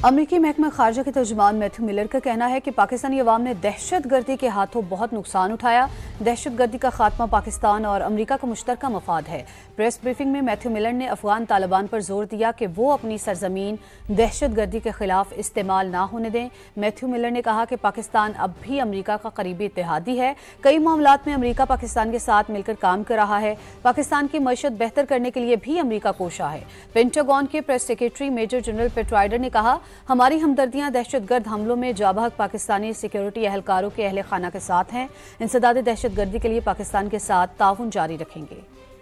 अमरीकी महकमा खारजा के तर्जुमान मैथ्यू मिलर का कहना है कि पाकिस्तानी अवाम ने दहशत गर्दी के हाथों बहुत नुकसान उठाया। दहशत गर्दी का खात्मा पाकिस्तान और अमरीका का मुश्तरका मफाद है। प्रेस ब्रीफिंग में मैथ्यू मिलर ने अफगान तालिबान पर जोर दिया कि वो अपनी सरजमीन दहशत गर्दी के खिलाफ इस्तेमाल ना होने दें। मैथ्यू मिलर ने कहा कि पाकिस्तान अब भी अमरीका का करीबी इत्तेहादी है। कई मामलात में अमरीका पाकिस्तान के साथ मिलकर काम कर रहा है। पाकिस्तान की मईशत बेहतर करने के लिए भी अमरीका कोशा है। पेंटागन के press secretary major general Pat Ryder ने कहा, हमारी हमदर्दियां दहशतगर्द हमलों में जाबहक पाकिस्तानी सिक्योरिटी एहलकारों के अहले खाना के साथ हैं। इंसदाद दहशतगर्दी के लिए पाकिस्तान के साथ ताउन जारी रखेंगे।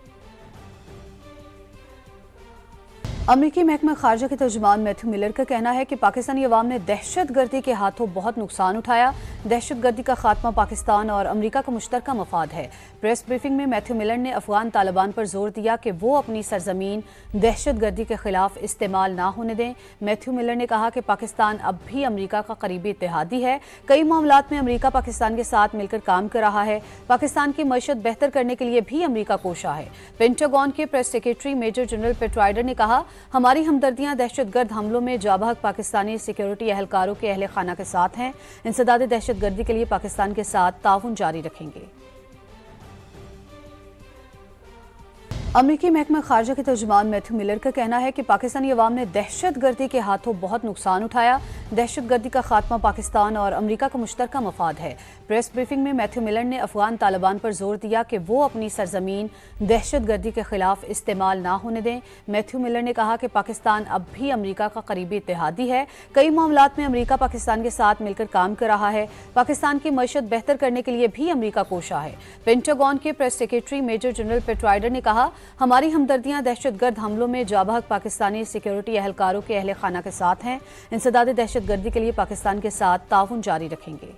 अमरीकी महकमा खारजा के तर्जुमान मैथ्यू मिलर का कहना है कि पाकिस्तानी अवाम ने दहशत गर्दी के हाथों बहुत नुकसान उठाया। दहशत गर्दी का खात्मा पाकिस्तान और अमरीका का मुश्तरका मफाद है। प्रेस ब्रीफिंग में मैथ्यू मिलर ने अफगान तालिबान पर जोर दिया कि वो अपनी सरजमीन दहशत गर्दी के खिलाफ इस्तेमाल ना होने दें। मैथ्यू मिलर ने कहा कि पाकिस्तान अब भी अमरीका का करीबी इत्तेहादी है। कई मामलात में अमरीका पाकिस्तान के साथ मिलकर काम कर रहा है। पाकिस्तान की मईशत बेहतर करने के लिए भी अमरीका कोशा है। पेंटागन के press secretary major general Pat Ryder ने कहा, हमारी हमदर्दियां दहशतगर्द हमलों में जाबहक पाकिस्तानी सिक्योरिटी एहलकारों के अहले खाना के साथ हैं। इंसदाद दहशतगर्दी के लिए पाकिस्तान के साथ ताउन जारी रखेंगे। अमरीकी महकमा खारजा के तर्जुमान मैथ्यू मिलर का कहना है कि पाकिस्तानी अवाम ने दहशत गर्दी के हाथों बहुत नुकसान उठाया। दहशत गर्दी का खात्मा पाकिस्तान और अमरीका का मुश्तरका मफाद है। प्रेस ब्रीफिंग में मैथ्यू मिलर ने अफगान तालिबान पर जोर दिया कि वो अपनी सरजमीन दहशत गर्दी के खिलाफ इस्तेमाल ना होने दें। मैथ्यू मिलर ने कहा कि पाकिस्तान अब भी अमरीका का करीबी इत्तेहादी है। कई मामलात में अमरीका पाकिस्तान के साथ मिलकर काम कर रहा है। पाकिस्तान की मईशत बेहतर करने के लिए भी अमरीका कोशा है। पेंटागन के press secretary major general Pat Ryder ने कहा, हमारी हमदर्दियां दहशतगर्द हमलों में जाबहक पाकिस्तानी सिक्योरिटी एहलकारों के अहले खाना के साथ हैं। इंसदाद दहशतगर्दी के लिए पाकिस्तान के साथ ताउन जारी रखेंगे।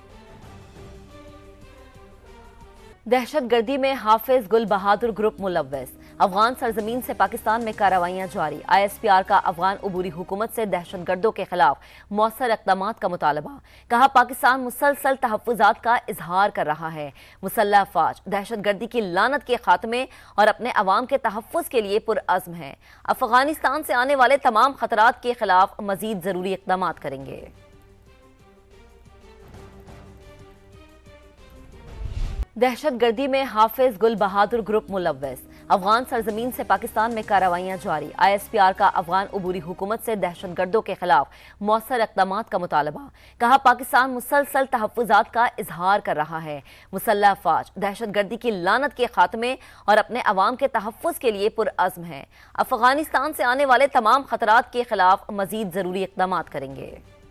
दहशतगर्दी में हाफिज गुल बहादुर ग्रुप मुलव्वस। अफगान सरजमीन से पाकिस्तान में कार्रवाइयां जारी। ISPR का अफगान अबूरी हुकूमत से दहशतगर्दों के खिलाफ मौसर इक़दामात का मुतालबा। कहा, पाकिस्तान मुसलसल तहफ़्फ़ुज़ात का इजहार कर रहा है। मुसल्लह अफ़वाज दहशतगर्दी की लानत के खात्मे और अपने अवाम के तहफ़्फ़ुज़ के लिए पुरअज़्म है। अफगानिस्तान से आने वाले तमाम खतरात के खिलाफ मज़ीद ज़रूरी इक़दामात करेंगे। दहशतगर्दी में हाफिज गुल बहादुर ग्रुप मुलव्वस। अफगान सरजमीन से पाकिस्तान में कार्रवाइयां जारी। ISPR का अफगान अबूरी हुकूमत से दहशतगर्दों के खिलाफ मौसर इक़दामात का मुतालबा। कहा, पाकिस्तान मुसलसल तहफ़्फ़ुज़ात का इजहार कर रहा है। मुसल्लह अफ़वाज दहशतगर्दी की लानत के खात्मे और अपने अवाम के तहफ़्फ़ुज़ के लिए पुरअज़्म है। अफगानिस्तान से आने वाले तमाम खतरात के खिलाफ मज़ीद ज़रूरी इक़दामात करेंगे।